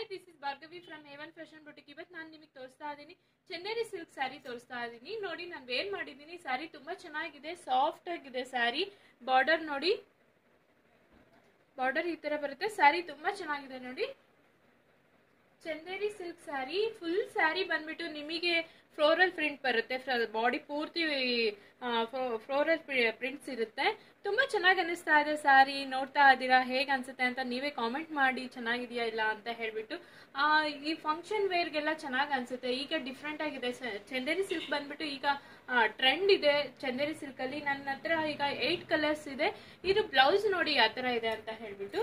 This is Bhargavi from A1 fashion boutique. ಇವತ್ತು ನಾನು ನಿಮಗೆ ತೋರಿಸ್ತಾ ಇದ್ದೀನಿ ಚಂದೇರಿ ಸಿಲ್ಕ್ ಸ್ಯಾರಿ ತೋರಿಸ್ತಾ ಇದ್ದೀನಿ. ನೋಡಿ ನಾನು ವೇರ್ ಮಾಡಿದ್ದೀನಿ. ಸ್ಯಾರಿ ತುಂಬಾ ಚೆನ್ನಾಗಿದೆ, ಸಾಫ್ಟ್ ಆಗಿದೆ ಸ್ಯಾರಿ. ಬಾರ್ಡರ್ ನೋಡಿ, ಬಾರ್ಡರ್ ಈ ತರ ಬರುತ್ತೆ. ಸ್ಯಾರಿ ತುಂಬಾ ಚೆನ್ನಾಗಿದೆ ನೋಡಿ. Chanderi silk saree, full saree ಬಂದ್ಬಿಟ್ಟು ನಿಮಗೆ ಫ್ಲೋರಲ್ ಪ್ರಿಂಟ್ ಬರುತ್ತೆ. ಬಾಡಿ ಪೂರ್ತಿ ಫ್ಲೋರಲ್ ಪ್ರಿಂಟ್ಸ್ ಇರುತ್ತೆ. ತುಂಬಾ ಚೆನ್ನಾಗಿ ಅನಿಸ್ತಾ ಇದೆ ಸ್ಯಾರಿ. ನೋಡ್ತಾ ಇದ್ದೀರಾ, ಹೇಗೆ ಅನ್ಸುತ್ತೆ ಅಂತ ನೀವೇ ಕಾಮೆಂಟ್ ಮಾಡಿ, ಚೆನ್ನಾಗಿದೆಯಾ ಇಲ್ಲ ಅಂತ ಹೇಳ್ಬಿಟ್ಟು. ಈ ಫಂಕ್ಷನ್ ವೇರ್ಗೆಲ್ಲ ಚೆನ್ನಾಗಿ ಅನ್ಸುತ್ತೆ. ಈಗ ಡಿಫ್ರೆಂಟ್ ಆಗಿದೆ ಚಂದೇರಿ ಸಿಲ್ಕ್ ಬಂದ್ಬಿಟ್ಟು. ಈಗ ಟ್ರೆಂಡ್ ಇದೆ ಚಂದೇರಿ ಸಿಲ್ಕ್ ಅಲ್ಲಿ. ನನ್ನ ಹತ್ರ ಈಗ 8 ಕಲರ್ಸ್ ಇದೆ. ಇದು ಬ್ಲೌಸ್ ನೋಡಿ ಯಾವ ತರ ಇದೆ ಅಂತ ಹೇಳ್ಬಿಟ್ಟು.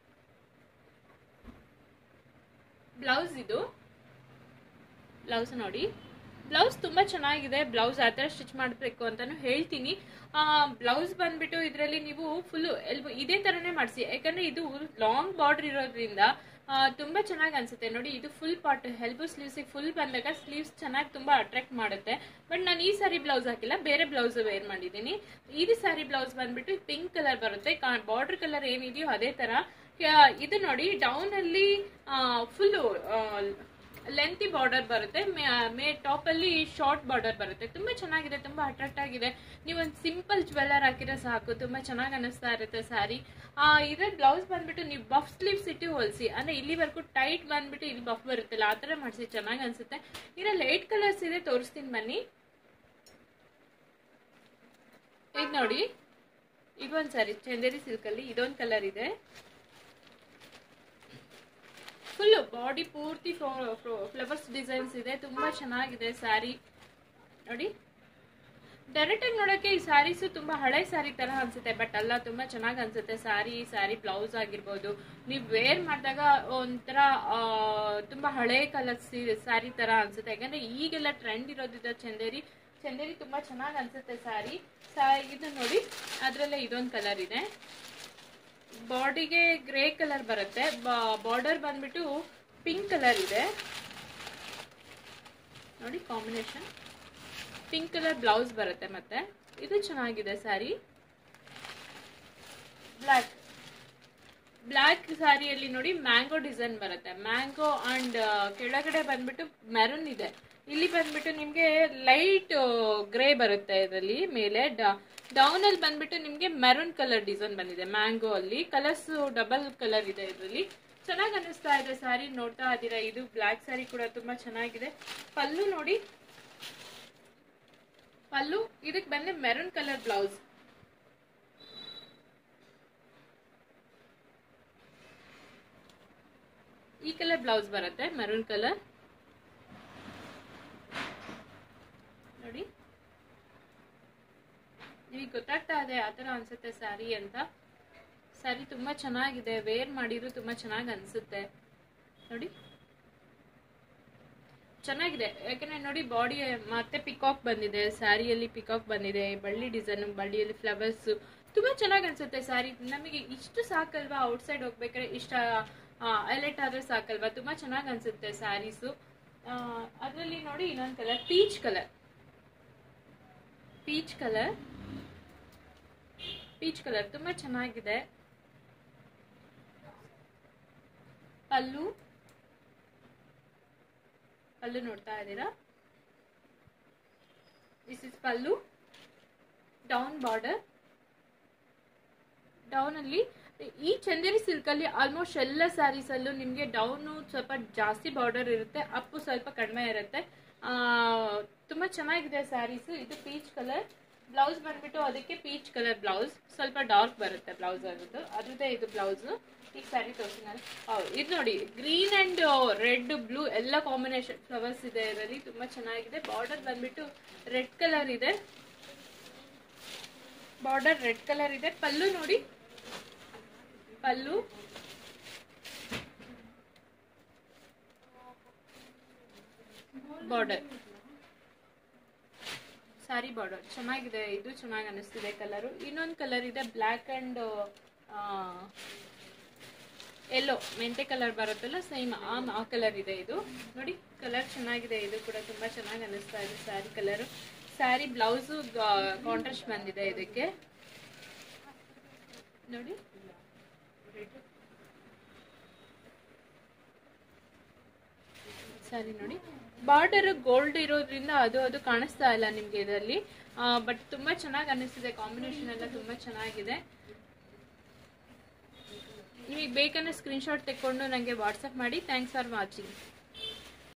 ಬ್ಲೌಸ್ ಇದು ಬ್ಲೌಸ್ ನೋಡಿ. ಬ್ಲೌಸ್ ತುಂಬಾ ಚೆನ್ನಾಗಿದೆ. ಬ್ಲೌಸ್ ಆ ತರ ಸ್ಟಿಚ್ ಮಾಡಬೇಕು ಅಂತಾನು ಹೇಳ್ತೀನಿ. ಬ್ಲೌಸ್ ಬಂದ್ಬಿಟ್ಟು ಇದರಲ್ಲಿ ನೀವು ಫುಲ್ ಇದೇ ತರನೇ ಮಾಡಿಸಿ, ಯಾಕಂದ್ರೆ ಇದು ಲಾಂಗ್ ಬಾರ್ಡರ್ ಇರೋದ್ರಿಂದ ತುಂಬಾ ಚೆನ್ನಾಗಿ ಅನ್ಸುತ್ತೆ ನೋಡಿ. ಇದು full part elbow sleeves full ಬಂದಾಗ ಸ್ಲೀವ್ಸ್ ಚೆನ್ನಾಗಿ ತುಂಬಾ ಅಟ್ರಾಕ್ಟ್ ಮಾಡುತ್ತೆ. ಬಟ್ ನಾನು ಈ ಸಾರಿ ಬ್ಲೌಸ್ ಹಾಕಿಲ್ಲ, ಬೇರೆ ಬ್ಲೌಸ್ ವೇರ್ ಮಾಡಿದ್ದೀನಿ. ಈ ಸಾರಿ ಬ್ಲೌಸ್ ಬಂದ್ಬಿಟ್ಟು ಪಿಂಕ್ ಕಲರ್ ಬರುತ್ತೆ. ಬಾರ್ಡರ್ ಕಲರ್ ಏನಿದೆಯೋ ಅದೇ ತರ. ಇದು ನೋಡಿ, ಡೌನ್ ಅಲ್ಲಿ ಫುಲ್ ಲೆಂತಿ ಬಾರ್ಡರ್ ಬರುತ್ತೆ, ಟಾಪ್ ಅಲ್ಲಿ ಶಾರ್ಟ್ ಬಾರ್ಡರ್ ಬರುತ್ತೆ. ತುಂಬಾ ಚೆನ್ನಾಗಿದೆ, ತುಂಬಾ ಅಟ್ರಾಕ್ಟ್ ಆಗಿದೆ. ನೀವು ಒಂದು ಸಿಂಪಲ್ ಜ್ಯುವೆಲ್ಲರ್ ಹಾಕಿದ್ರೆ ಸಾಕು, ತುಂಬಾ ಚೆನ್ನಾಗಿ ಅನಿಸ್ತಾ ಇರುತ್ತೆ ಸ್ಯಾರಿ. ಇದ್ರ ಬ್ಲೌಸ್ ಬಂದ್ಬಿಟ್ಟು ನೀವು ಬಫ್ ಸ್ಲೀವ್ಸ್ ಇಟ್ಟು ಹೊಲಿಸಿ, ಅಂದ್ರೆ ಇಲ್ಲಿವರೆಗೂ ಟೈಟ್ ಬಂದ್ಬಿಟ್ಟು ಇಲ್ಲಿ ಬಫ್ ಬರುತ್ತಲ್ಲ ಆ ತರ ಮಾಡಿಸಿ, ಚೆನ್ನಾಗಿ ಅನ್ಸುತ್ತೆ. ಇದರಲ್ಲಿ 8 ಕಲರ್ಸ್ ಇದೆ, ತೋರಿಸ್ತೀನಿ ಬನ್ನಿ. ಇದು ನೋಡಿ, ಇದೊಂದ್ ಸ್ಯಾರಿ ಚಂದೇರಿ ಸಿಲ್ಕ್ ಅಲ್ಲಿ ಇದೊಂದು ಕಲರ್ ಇದೆ. ಫುಲ್ ಬಾಡಿ ಪೂರ್ತಿ ಫ್ಲವರ್ಸ್ ಡಿಸೈನ್ಸ್ ಇದೆ. ತುಂಬಾ ಚೆನ್ನಾಗಿದೆ ಸ್ಯಾರಿ ನೋಡಿ. ಡೈರೆಕ್ಟ್ ಆಗಿ ನೋಡಕ್ಕೆ ಈ ಸ್ಯಾರೀಸ್ ತುಂಬಾ ಹಳೆ ಸ್ಯಾರಿ ತರ ಅನ್ಸುತ್ತೆ, ಬಟ್ ಅಲ್ಲ, ತುಂಬಾ ಚೆನ್ನಾಗಿ ಅನ್ಸುತ್ತೆ ಸ್ಯಾರಿ ಬ್ಲೌಸ್ ಆಗಿರ್ಬೋದು. ನೀವು ವೇರ್ ಮಾಡಿದಾಗ ಒಂಥರ ತುಂಬಾ ಹಳೆ ಕಲರ್ ಸ್ಯಾರಿ ತರ ಅನ್ಸುತ್ತೆ. ಯಾಕಂದ್ರೆ ಈಗೆಲ್ಲ ಟ್ರೆಂಡ್ ಇರೋದಿದೆ ಚಂದೇರಿ ತುಂಬಾ ಚೆನ್ನಾಗಿ ಅನ್ಸುತ್ತೆ ಸ್ಯಾರಿ. ಇದು ನೋಡಿ, ಅದ್ರಲ್ಲೇ ಇದೊಂದು ಕಲರ್ ಇದೆ. ಬಾಡಿಗೆ ಗ್ರೇ ಕಲರ್ ಬರುತ್ತೆ. ಬಾರ್ಡರ್ ಬಂದ್ಬಿಟ್ಟು ಪಿಂಕ್ ಕಲರ್ ಇದೆ ನೋಡಿ. ಕಾಂಬಿನೇಷನ್ ಪಿಂಕ್ ಕಲರ್ ಬ್ಲೌಸ್ ಬರುತ್ತೆ. ಮತ್ತೆ ಇದು ಚೆನ್ನಾಗಿದೆ ಸ್ಯಾರಿ. ಬ್ಲ್ಯಾಕ್ ಸ್ಯಾರಿಯಲ್ಲಿ ನೋಡಿ ಮ್ಯಾಂಗೋ ಡಿಸೈನ್ ಬರುತ್ತೆ. ಮ್ಯಾಂಗೋ ಅಂಡ್ ಕೆಳಗಡೆ ಬಂದ್ಬಿಟ್ಟು ಮೆರೂನ್ ಇದೆ. ಇಲ್ಲಿ ಬಂದ್ಬಿಟ್ಟು ನಿಮ್ಗೆ ಲೈಟ್ ಗ್ರೇ ಬರುತ್ತೆ. ಇದರಲ್ಲಿ ಮೇಲೆ ಡೌನ್ ಅಲ್ಲಿ ಬಂದ್ಬಿಟ್ಟು ನಿಮ್ಗೆ ಮೆರೂನ್ ಕಲರ್ ಡಿಸೈನ್ ಬಂದಿದೆ. ಮ್ಯಾಂಗೋ ಅಲ್ಲಿ ಕಲರ್ಸ್ ಡಬಲ್ ಕಲರ್ ಇದೆ. ಇದರಲ್ಲಿ ಚೆನ್ನಾಗಿ ಅನಿಸ್ತಾ ಇದೆ ಸ್ಯಾರಿ. ನೋಡ್ತಾ ಇದ್ದೀರಾ, ಇದು ಬ್ಲ್ಯಾಕ್ ಸ್ಯಾರಿ ಕೂಡ ತುಂಬಾ ಚೆನ್ನಾಗಿದೆ. ಪಲ್ಲು ನೋಡಿ, ಪಲ್ಲು ಇದಕ್ಕೆ ಬಂದ್ರೆ ಮೆರೂನ್ ಕಲರ್ ಬ್ಲೌಸ್. ಈ ಕಲರ್ ಬ್ಲೌಸ್ ಬರುತ್ತೆ, ಮೆರೂನ್ ಕಲರ್ ನೋಡಿ. ನಿಮಗೆ ಗೊತ್ತಾಗ್ತಾ ಇದೆ ಆತರ ಅನ್ಸುತ್ತೆ ಸ್ಯಾರಿ ಅಂತ. ಸ್ಯಾರಿ ತುಂಬಾ ಚೆನ್ನಾಗಿದೆ, ವೇರ್ ಮಾಡಿದ್ರು ತುಂಬಾ ಚೆನ್ನಾಗಿ ಅನ್ಸುತ್ತೆ ನೋಡಿ. ಚೆನ್ನಾಗಿದೆ, ಯಾಕಂದ್ರೆ ನೋಡಿ ಬಾಡಿ ಮತ್ತೆ ಪಿಕಾಕ್ ಬಂದಿದೆ ಸ್ಯಾರಿಯಲ್ಲಿ. ಪಿಕಾಕ್ ಬಂದಿದೆ, ಬಳ್ಳಿ ಡಿಸೈನ್, ಬಳ್ಳಿಯಲ್ಲಿ ಫ್ಲವರ್ಸ್. ತುಂಬಾ ಚೆನ್ನಾಗಿ ಅನ್ಸುತ್ತೆ ಸ್ಯಾರಿ. ನಮಗೆ ಇಷ್ಟು ಸಾಕಲ್ವಾ, ಔಟ್ ಸೈಡ್ ಹೋಗ್ಬೇಕಾದ್ರೆ ಇಷ್ಟ ಹೈಲೈಟ್ ಆದ್ರೆ ಸಾಕಲ್ವಾ. ತುಂಬಾ ಚೆನ್ನಾಗಿ ಅನ್ಸುತ್ತೆ ಸ್ಯಾರೀಸು. ಅದರಲ್ಲಿ ನೋಡಿ ಇನ್ನೊಂದು ಕಲರ್, ಪೀಚ್ ಕಲರ್ ತುಂಬಾ ಚೆನ್ನಾಗಿದೆ. ಪಲ್ಲು ನೋಡ್ತಾ ಇದ್ದೀರಾ, this is pallu. Down border, down ಅಲ್ಲಿ ಈ ಚಂದೇರಿ ಸಿಲ್ಕ್ ಅಲ್ಲಿ ಆಲ್ಮೋಸ್ಟ್ ಎಲ್ಲ ಸ್ಯಾರೀಸ್ ಅಲ್ಲೂ ನಿಮ್ಗೆ ಡೌನ್ ಸ್ವಲ್ಪ ಜಾಸ್ತಿ ಬಾರ್ಡರ್ ಇರುತ್ತೆ, ಅಪ್ಪು ಸ್ವಲ್ಪ ಕಡಿಮೆ ಇರುತ್ತೆ. ತುಂಬಾ ಚೆನ್ನಾಗಿದೆ ಸ್ಯಾರೀಸ್. ಇದು ಪೀಚ್ ಕಲರ್ ಬ್ಲೌಸ್ ಬಂದ್ಬಿಟ್ಟು, ಅದಕ್ಕೆ ಪೀಚ್ ಕಲರ್ ಬ್ಲೌಸ್, ಸ್ವಲ್ಪ ಡಾರ್ಕ್ ಬರುತ್ತೆ ಬ್ಲೌಸ್ ಅದ್ರದ್ದೇ ಇದು ಬ್ಲೌಸ್. ಈಗ ಸ್ಯಾರಿ ತೋರಿಸ್ತೀನಿ. ಇದು ನೋಡಿ, ಗ್ರೀನ್ ಅಂಡ್ ರೆಡ್ ಬ್ಲೂ ಎಲ್ಲ ಕಾಂಬಿನೇಷನ್ ಫ್ಲವರ್ಸ್ ಇದೆ ಇದರಲ್ಲಿ. ತುಂಬಾ ಚೆನ್ನಾಗಿದೆ. ಬಾರ್ಡರ್ ಬಂದ್ಬಿಟ್ಟು ರೆಡ್ ಕಲರ್ ಇದೆ. ಪಲ್ಲು ನೋಡಿ, ಪಲ್ಲು ಬಾರ್ಡರ್, ಸಾರಿ ಬಾರ್ಡರ್ ಚೆನ್ನಾಗಿದೆ. ಇದು ಚೆನ್ನಾಗಿ ಅನಿಸ್ತಿದೆ ಕಲರು. ಇನ್ನೊಂದು ಕಲರ್ ಇದೆ, ಬ್ಲ್ಯಾಕ್ ಅಂಡ್ ಎಲ್ಲೋ ಮೆಂತೆ ಕಲರ್ ಬರುತ್ತಲ್ಲ, ಸೇಮ್ ಆ ಕಲರ್ ಇದೆ. ಇದು ನೋಡಿ, ಕಲರ್ ಚೆನ್ನಾಗಿದೆ. ಇದು ಕೂಡ ತುಂಬಾ ಚೆನ್ನಾಗಿ ಅನಿಸ್ತಾ ಇದೆ saree colour. Saree blouse contrast ಬಂದಿದೆ ಇದಕ್ಕೆ ನೋಡಿ. ಸ್ಯಾರಿ ನೋಡಿ. ಬಾರ್ಡರ್ ಗೋಲ್ಡ್ ಇರೋದ್ರಿಂದ ಅದು ಕಾಣಿಸ್ತಾ ಇಲ್ಲ ನಿಮಗೆ ಇದರಲ್ಲಿ. ಬಟ್ ತುಂಬಾ ಚೆನ್ನಾಗಿ ಅನಿಸ್ತಿದೆ, ಕಾಂಬಿನೇಷನ್ ಎಲ್ಲ ತುಂಬಾ ಚೆನ್ನಾಗಿದೆ. ನಿಮಗೆ ಬೇಕಂದ್ರೆ ಸ್ಕ್ರೀನ್ಶಾಟ್ ತೆಕ್ಕೊಂಡು ನನಗೆ ವಾಟ್ಸಪ್ ಮಾಡಿ. Thanks for watching.